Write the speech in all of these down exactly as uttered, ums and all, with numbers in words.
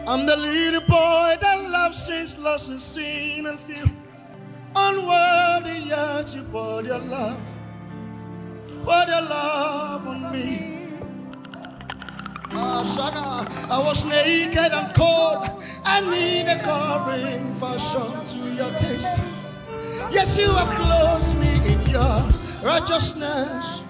I'm the little boy that loves since lost and seen and feel unworthy, yet you poured your love, poured your love on me. Oh, Shana, I was naked and cold. I need a covering fashioned to your taste. Yes, you have clothed me in your righteousness.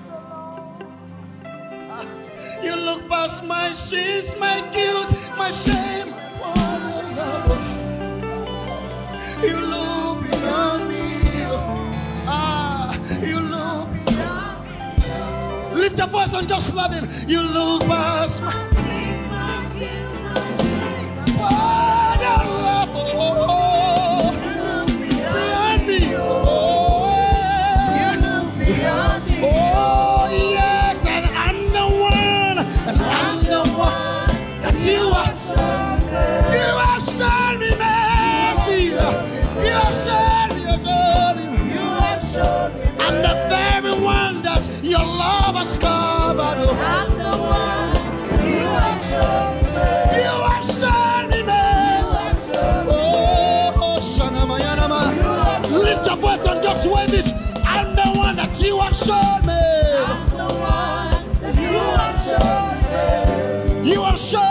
You look past my sins, my guilt, my shame. Upon your love, you look beyond me. Ah, you look beyond me. Lift your voice and just love him. You look past my sins, my guilt, my shame. Upon your love, oh, you look beyond me. Oh, you look beyond me. Oh, yes, and I'm the one, and I'm the one that you are. You have shown me mercy. You have shown me, you have shown me. I'm the very one that your love has covered. I'm the one you have shown me. You have shown me mercy. Oh, Shanama Yanama. Lift your voice and just wave this. I'm the one that you have shown me. I'm the one that you have shown me. You have shown.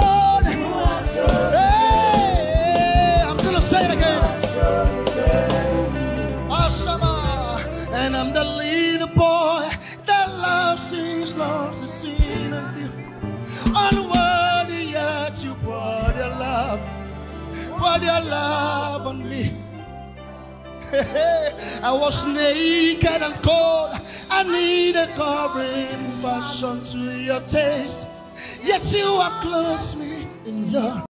Hey, I'm gonna say it again. Ashama, and I'm the little boy that loves since loves the sin and feel unworthy, yet you poured your love, poured your love on me. I was naked and cold. I need a covering fashioned to your taste. Yet you have clothed me in your